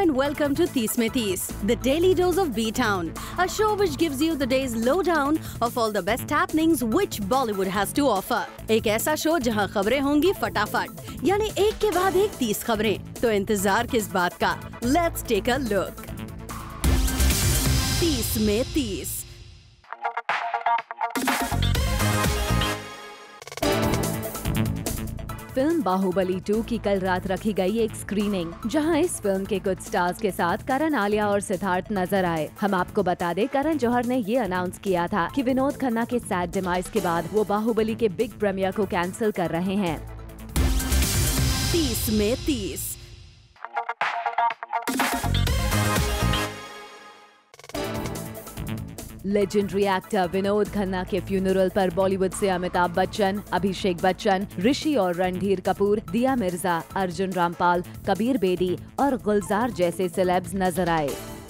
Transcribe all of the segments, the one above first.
and welcome to 30 में 30, the daily dose of B-Town, a show which gives you the day's lowdown of all the best happenings which Bollywood has to offer. एक ऐसा show जहां खबरें होंगी फटाफट, यानी एक के बाद एक 30 खबरें, तो इंतजार किस बात का? Let's take a look. 30 में 30। फिल्म बाहुबली 2 की कल रात रखी गई एक स्क्रीनिंग, जहां इस फिल्म के कुछ स्टार्स के साथ करण, आलिया और सिद्धार्थ नजर आए। हम आपको बता दें, करण जौहर ने ये अनाउंस किया था कि विनोद खन्ना के सैड डिमाइस के बाद वो बाहुबली के बिग प्रीमियर को कैंसिल कर रहे हैं। 30 में 30। लेजेंडरी एक्टर विनोद खन्ना के फ्यूनरल पर बॉलीवुड से अमिताभ बच्चन, अभिषेक बच्चन, ऋषि और रणधीर कपूर, दिया मिर्जा, अर्जुन रामपाल, कबीर बेदी और गुलजार जैसे सेलेब्स नजर आए।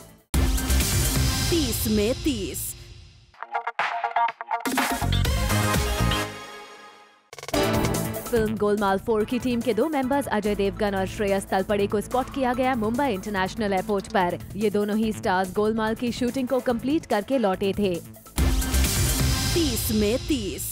30 में 30। फिल्म गोलमाल 4 की टीम के 2 मेंबर्स अजय देवगन और श्रेयस तलपड़े को स्पॉट किया गया मुंबई इंटरनेशनल एयरपोर्ट पर। ये दोनों ही स्टार्स गोलमाल की शूटिंग को कंप्लीट करके लौटे थे। 30 में 30।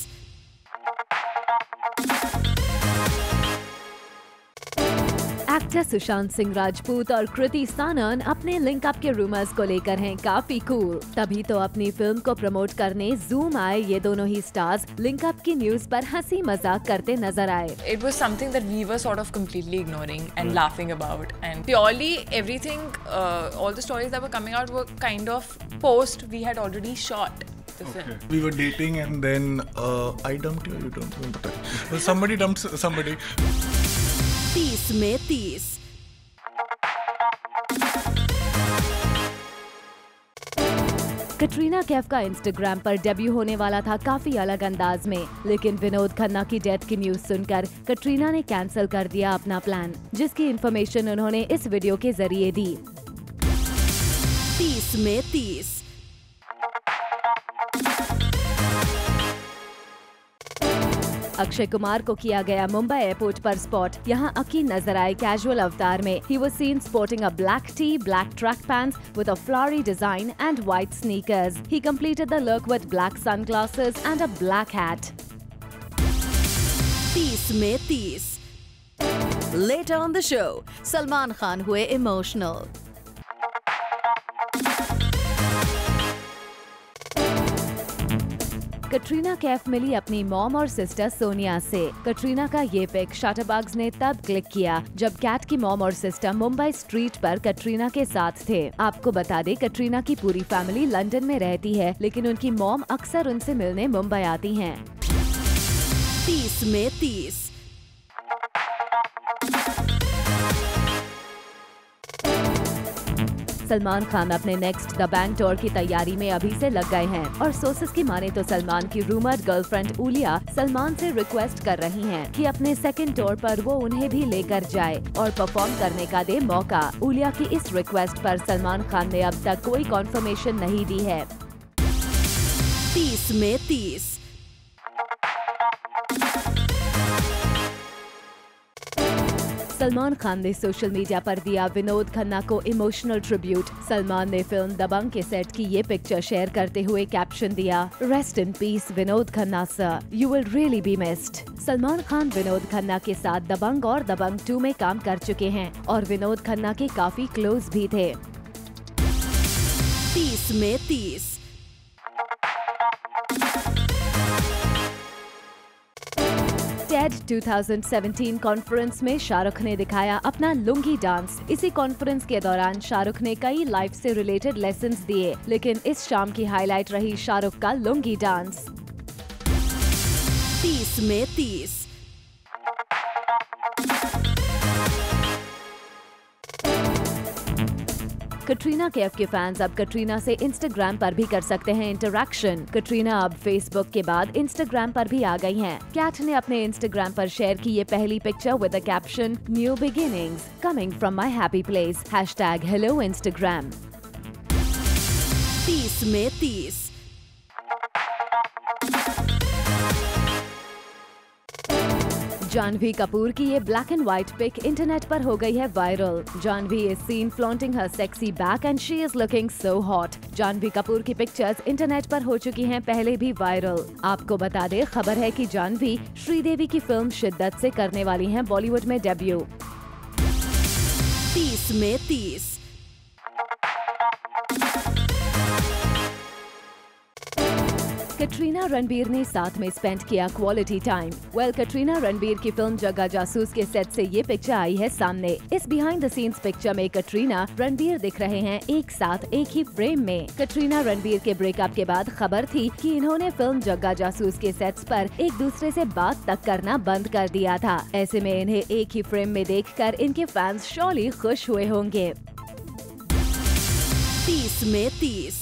एक्टर सुशांत सिंह राजपूत और कृति सानन अपने लिंकअप के रूमर्स को लेकर हैं काफी कूल। तभी तो अपनी फिल्म को प्रमोट करने जूम आए ये दोनों ही स्टार्स लिंकअप की न्यूज पर हंसी मजाक करते नजर आए। It was something that we were sort of completely ignoring and laughing about, and purely everything, all the stories that were coming out were kind of post we had already shot. We were dating and then I dumped you don't remember that. Somebody dumped somebody. 30 में 30। कटरीना कैफ का Instagram पर debut होने वाला था काफी अलग अंदाज में, लेकिन विनोद खन्ना की डेथ की न्यूज सुनकर कटरीना ने कैंसिल कर दिया अपना प्लान, जिसकी इंफॉर्मेशन उन्होंने इस वीडियो के जरिए दी। 30 में 30। अक्षय कुमार को किया गया मुंबई एयरपोर्ट पर स्पॉट। यहाँ अकी नजर आए कैजुअल अवतार में। He was seen sporting a black tee, black track pants with a flowery design and white sneakers. He completed the look with black sunglasses and a black hat. 30 में 30। Later on the show, Salman Khan हुए emotional. Katrina Kaif मिली अपनी mom और sister Sonia से। कटरीना का ये pick शटरबग्स ने तब click किया जब कैट की मॉम और सिस्टर मुंबई स्ट्रीट पर कटरीना के साथ थे। आपको बता दें, कटरीना की पूरी फैमिली लंदन में रहती है, लेकिन उनकी मॉम अक्सर उनसे मिलने मुंबई आती हैं। 30 में 30। सलमान खान अपने नेक्स्ट द बैंक टूर की तैयारी में अभी से लग गए हैं और सोर्सेस की माने तो सलमान की रूमर्ड गर्लफ्रेंड उलिया सलमान से रिक्वेस्ट कर रही हैं कि अपने सेकंड टूर पर वो उन्हें भी लेकर जाए और परफॉर्म करने का दे मौका। उलिया की इस रिक्वेस्ट पर सलमान खान ने अब तक कोई कॉन्फर्मेशन नहीं दी है। 30 में 30। सलमान खान ने सोशल मीडिया पर दिया विनोद खन्ना को इमोशनल ट्रिब्यूट। सलमान ने फिल्म दबंग के सेट की ये पिक्चर शेयर करते हुए कैप्शन दिया, rest in peace Vinod Khanna sir, you will really be missed. Salman Khan Vinod Khanna के साथ दबंग और दबंग 2 में काम कर चुके हैं और विनोद खन्ना के काफी क्लोज भी थे। 30 में 30। टेड 2017 कॉन्फ्रेंस में शाहरुख ने दिखाया अपना लुंगी डांस। इसी कॉन्फ्रेंस के दौरान शाहरुख ने कई लाइफ से रिलेटेड लेसन्स दिए, लेकिन इस शाम की हाईलाइट रही शाहरुख का लुंगी डांस। 30 में 30। कटरीना कैफ के फैंस अब कटरीना से इंस्टाग्राम पर भी कर सकते हैं इंटरैक्शन। कटरीना अब फेसबुक के बाद इंस्टाग्राम पर भी आ गई हैं। कैट ने अपने इंस्टाग्राम पर शेयर की ये पहली picture with the caption new beginnings coming from my happy place #hello Instagram। 30 में 30। जानवी कपूर की ये black and white pic internet पर हो गई है viral. Janhvi is seen flaunting her sexy back and she is looking so hot. Janhvi Kapoor की pictures internet पर हो चुकी हैं पहले भी वायरल। आपको बता दें, खबर है कि जानवी श्रीदेवी की फिल्म शिद्दत से करने वाली हैं बॉलीवुड में डेब्यू। 30 में 30। कटरीना रणबीर ने साथ में स्पेंड किया क्वालिटी टाइम। कटरीना रणबीर की फिल्म जग्गा जासूस के सेट से ये पिक्चर आई है सामने। इस बिहाइंड द सीन्स पिक्चर में कटरीना रणबीर दिख रहे हैं एक साथ एक ही फ्रेम में। कटरीना रणबीर के ब्रेकअप के बाद खबर थी कि इन्होंने फिल्म जग्गा जासूस के सेट्स पर एक दूसरे से बात तक करना बंद कर दिया था। ऐसे में इन्हें एक ही फ्रेम में देखकर इनके फैंस श्योरली खुश हुए होंगे। 30 में 30।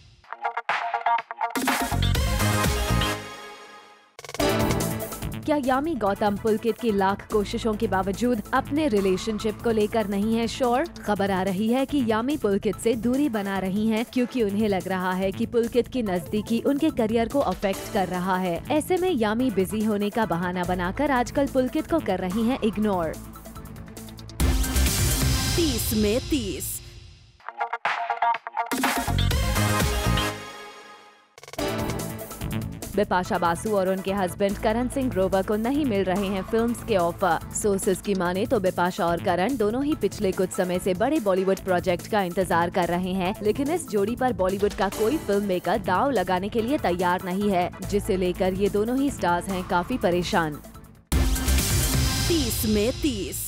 क्या यामी गौतम पुलकित की लाख कोशिशों के बावजूद अपने रिलेशनशिप को लेकर नहीं है श्योर? खबर आ रही है कि यामी पुलकित से दूरी बना रही हैं क्योंकि उन्हें लग रहा है कि पुलकित की नजदीकी उनके करियर को अफेक्ट कर रहा है। ऐसे में यामी बिजी होने का बहाना बनाकर आजकल पुलकित को कर रही हैं इग्नोर। 30 में 30। बिपाशा बासु और उनके हस्बैंड करण सिंह ग्रोवर को नहीं मिल रहे हैं फिल्म्स के ऑफर। सोर्सेज की माने तो बिपाशा और करण दोनों ही पिछले कुछ समय से बड़े बॉलीवुड प्रोजेक्ट का इंतजार कर रहे हैं, लेकिन इस जोड़ी पर बॉलीवुड का कोई फिल्म मेकर दाव लगाने के लिए तैयार नहीं है, जिसे लेकर ये दोनों ही स्टार्स हैं काफी परेशान। 30 में 30।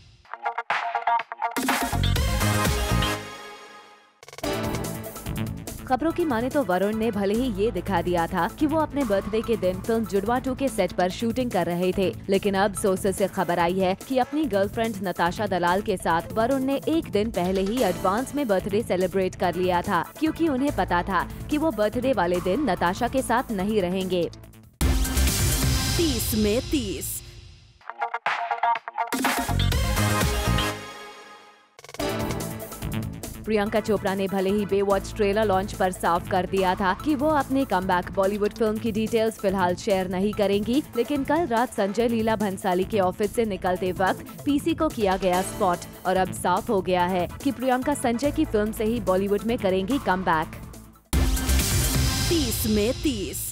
खबरों की माने तो वरुण ने भले ही ये दिखा दिया था कि वो अपने बर्थडे के दिन फिल्म जुड़वा 2 के सेट पर शूटिंग कर रहे थे, लेकिन अब सोर्सेज से खबर आई है कि अपनी गर्लफ्रेंड नताशा दलाल के साथ वरुण ने एक दिन पहले ही एडवांस में बर्थडे सेलिब्रेट कर लिया था, क्योंकि उन्हें पता था कि वो बर्थडे वाले दिन नताशा के साथ नहीं रहेंगे। 30 में 30। प्रियंका चोपड़ा ने भले ही बेवॉच ट्रेलर लॉन्च पर साफ कर दिया था कि वो अपने कमबैक बॉलीवुड फिल्म की डिटेल्स फिलहाल शेयर नहीं करेंगी, लेकिन कल रात संजय लीला भंसाली के ऑफिस से निकलते वक्त पीसी को किया गया स्पॉट और अब साफ हो गया है कि प्रियंका संजय की फिल्म से ही बॉलीवुड में करेंगी कमबैक। 30 में 30।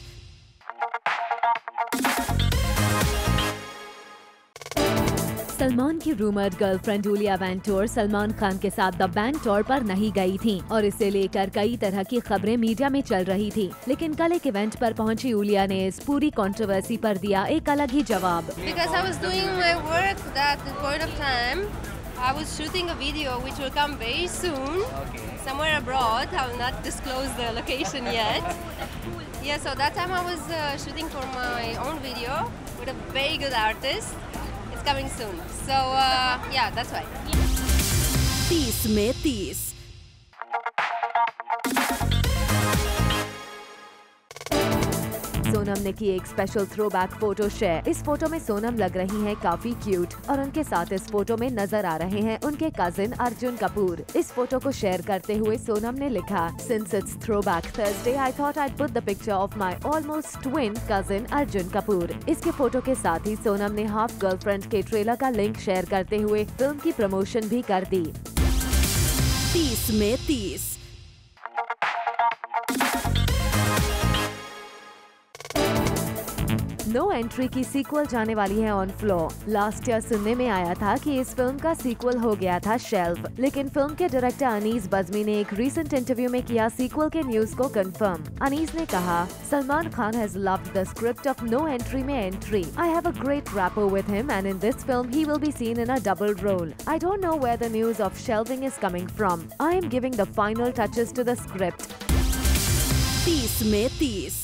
सलमान की rumoured girlfriend Iulia Vantur Salman Khan के साथ द बैंक टूर पर नहीं गई थी और इसे लेकर कई तरह की खबरें मीडिया में चल रही थी, लेकिन कल एक इवेंट पर पहुंची यूलिया ने इस पूरी कंट्रोवर्सी पर दिया एक अलग ही जवाब। Because I was doing my work at that point of time, I was shooting a video which will come very soon, somewhere abroad. I will not disclose the location yet. Yeah, so that time I was shooting for my own video with a very good artist. It's coming soon. So yeah, that's why. 30 में 30। सोनम ने की एक special throwback photo share. इस फोटो में सोनम लग रही हैं काफी क्यूट और उनके साथ इस फोटो में नजर आ रहे हैं उनके कजिन अर्जुन कपूर। इस फोटो को शेयर करते हुए सोनम ने लिखा, since it's throwback Thursday I thought I put the picture of my almost twin cousin Arjun Kapoor. इसके फोटो के साथ ही सोनम ने हाफ गर्लफ्रेंड के ट्रेलर का लिंक शेयर करते हुए फिल्म की प्रमोशन भी कर दी। 30 में 30। नो एंट्री की सीक्वल जाने वाली है ऑन फ्लोर। लास्ट ईयर सुनने में आया था कि इस फिल्म का सीक्वल हो गया था शेल्फ, लेकिन फिल्म के डायरेक्टर अनीस बज़मी ने एक रीसेंट इंटरव्यू में किया सीक्वल के न्यूज को कंफर्म। अनीस ने कहा, Salman Khan has loved the script of no entry में entry. I have a great rapport with him and in this film he will be seen in a double role. I don't know where the news of shelving is coming from. I am giving the final touches to the script. 30 में 30।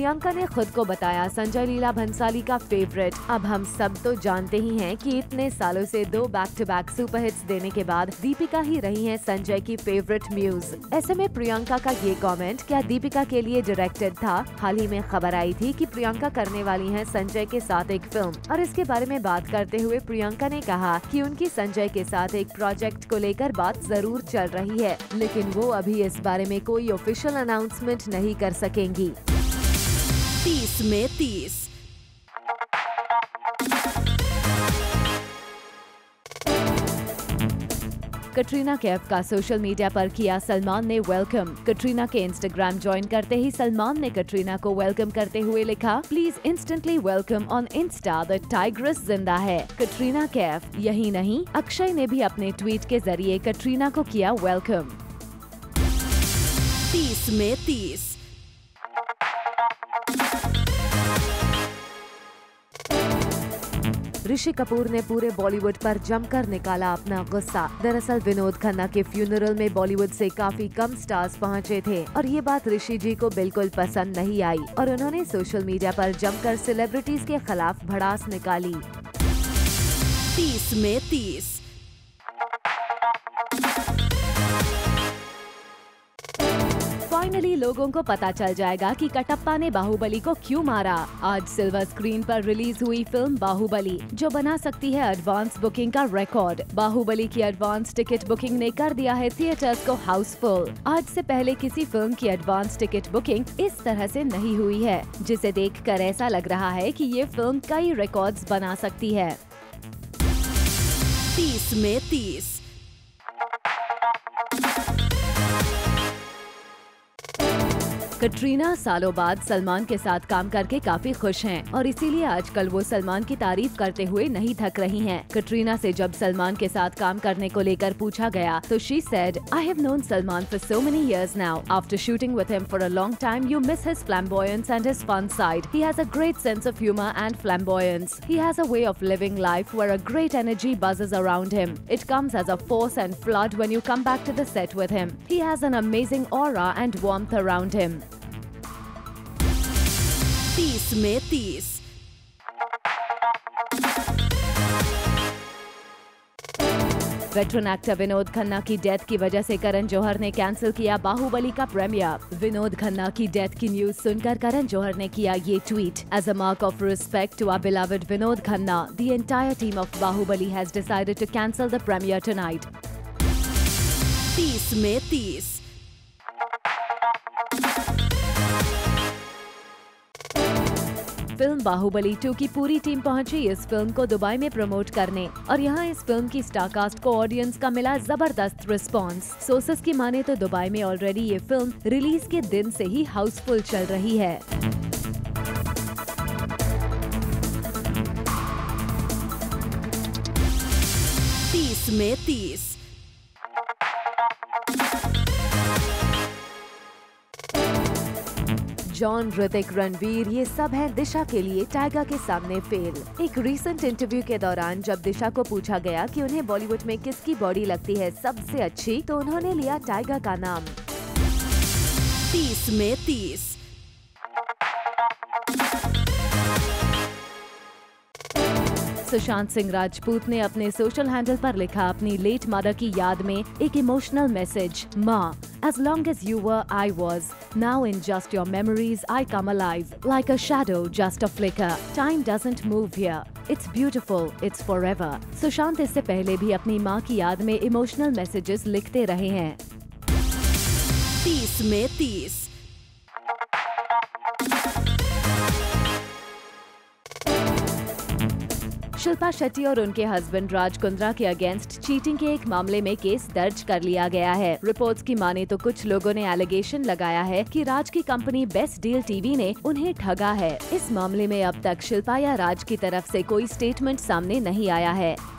प्रियंका ने खुद को बताया संजय लीला भंसाली का favourite. अब हम सब तो जानते ही हैं कि इतने सालों से 2 बैक टू बैक सुपरहिट्स देने के बाद दीपिका ही रही हैं संजय की फेवरेट म्यूज। ऐसे में प्रियंका का ये कमेंट क्या दीपिका के लिए डायरेक्टेड था? हाल ही में खबर आई थी कि प्रियंका करने वाली हैं संजय के साथ एक फिल्म, और इसके बारे में बात करते हुए प्रियंका ने कहा कि उनकी संजय के साथ एक प्रोजेक्ट को लेकर बात जरूर चल रही है, लेकिन वो अभी इस बारे में कोई ऑफिशियल अनाउंसमेंट नहीं कर सकेंगी। 30 में 30। कटरीना कैफ का सोशल मीडिया पर किया सलमान ने वेलकम। कटरीना के इंस्टाग्राम ज्वाइन करते ही सलमान ने कटरीना को वेलकम करते हुए लिखा, please instantly welcome on insta, the tigress जिंदा है। कटरीना कैफ। यही नहीं, अक्षय ने भी अपने ट्वीट के जरिए कटरीना को किया वेलकम। 30 में 30। ऋषि कपूर ने पूरे बॉलीवुड पर जमकर निकाला अपना गुस्सा। दरअसल विनोद खन्ना के फ्यूनरल में बॉलीवुड से काफी कम स्टार्स पहुंचे थे और ये बात ऋषि जी को बिल्कुल पसंद नहीं आई और उन्होंने सोशल मीडिया पर जमकर सेलिब्रिटीज के खिलाफ भड़ास निकाली। 30 में 30। फाइनली लोगों को पता चल जाएगा कि कटप्पा ने बाहुबली को क्यों मारा। आज सिल्वर स्क्रीन पर रिलीज हुई फिल्म बाहुबली, जो बना सकती है एडवांस बुकिंग का रिकॉर्ड। बाहुबली की एडवांस टिकट बुकिंग ने कर दिया है थिएटर्स को हाउसफुल। आज से पहले किसी फिल्म की एडवांस टिकट बुकिंग इस तरह से नहीं हुई है, जिसे देखकर ऐसा लग रहा है कि ये फिल्म कई रिकॉर्ड्स बना सकती है। 30 में 30। कटरीना सालों बाद सलमान के साथ काम करके काफी खुश हैं और इसीलिए आजकल वो सलमान की तारीफ करते हुए नहीं थक रही हैं। कटरीना से जब सलमान के साथ काम करने को लेकर पूछा गया तो she said, I have known Salman for so many years now. After shooting with him for a long time, you miss his flamboyance and his fun side. He has a great sense of humor and flamboyance. He has a way of living life where a great energy buzzes around him. It comes as a force and flood when you come back to the set with him. He has an amazing aura and warmth around him. 30 में 30। Veteran actor Vinod Khanna की death की वजह से करण जौहर ने cancel किया बाहुबली का premiere. Vinod Khanna की death की न्यूज सुनकर करण जौहर ने किया ये tweet, as a mark of respect to our beloved Vinod Khanna, the entire team of Baahubali has decided to cancel the premiere tonight. 30 में 30। फिल्म बाहुबली 2 की पूरी टीम पहुंची इस फिल्म को दुबई में प्रमोट करने और यहां इस फिल्म की स्टारकास्ट को ऑडियंस का मिला जबरदस्त रिस्पांस। सोर्सेस की माने तो दुबई में ऑलरेडी ये फिल्म रिलीज के दिन से ही हाउसफुल चल रही है। 30 में 30। जॉन, ऋतिक, रणवीर ये सब हैं दिशा के लिए टाइगर के सामने फेल। एक रीसेंट इंटरव्यू के दौरान जब दिशा को पूछा गया कि उन्हें बॉलीवुड में किसकी बॉडी लगती है सबसे अच्छी, तो उन्होंने लिया टाइगर का नाम। 30 में 30। सुशांत सिंह राजपूत ने अपने सोशल हैंडल पर लिखा अपनी लेट मदर की याद में एक इमोशनल मैसेज, माँ, as long as you were, I was. Now in just your memories, I come alive. Like a shadow, just a flicker. Time doesn't move here. It's beautiful. It's forever. Sushant इससे पहले भी अपनी माँ की याद में emotional messages लिखते रहे हैं। 30 में 30। शिल्पा शेट्टी और उनके हस्बैंड राज कुंद्रा के अगेंस्ट चीटिंग के एक मामले में केस दर्ज कर लिया गया है। रिपोर्ट्स की माने तो कुछ लोगों ने एलिगेशन लगाया है कि राज की कंपनी बेस्ट डील टीवी ने उन्हें ठगा है। इस मामले में अब तक शिल्पा या राज की तरफ से कोई स्टेटमेंट सामने नहीं आया है।